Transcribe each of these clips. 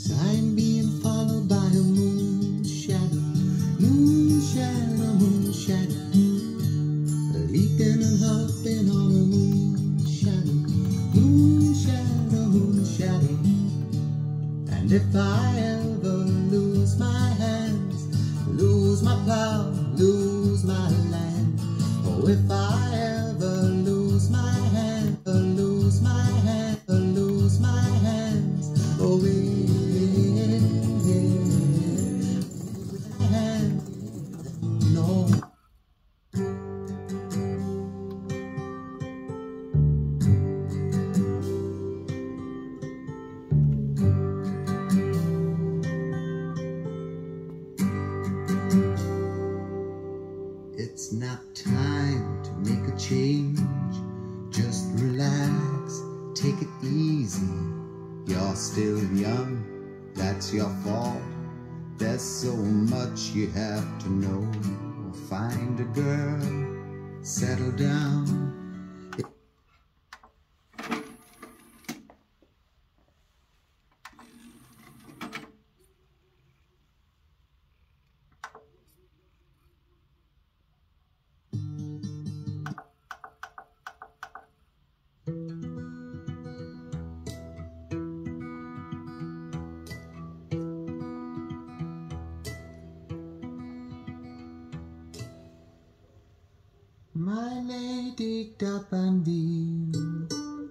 'cause I'm being followed by a moon shadow, moon shadow, moon shadow, leaping and hopping on a moon shadow, moon shadow, moon shadow. And if I ever lose my hands, lose my plow, lose my land, oh, if I ever lose my hand, lose my hand, lose my hands, oh, no. It's not time to make a change. Just relax, take it easy. You're still young, that's your fault. There's so much you have to know. Find a girl, settle down. My lady Dabandine,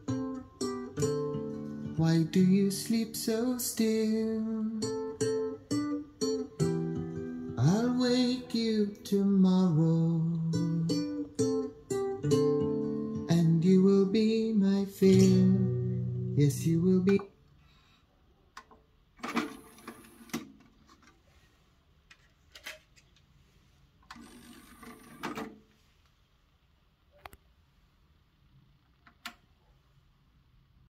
why do you sleep so still? I'll wake you tomorrow, and you will be my fill. Yes, you will be.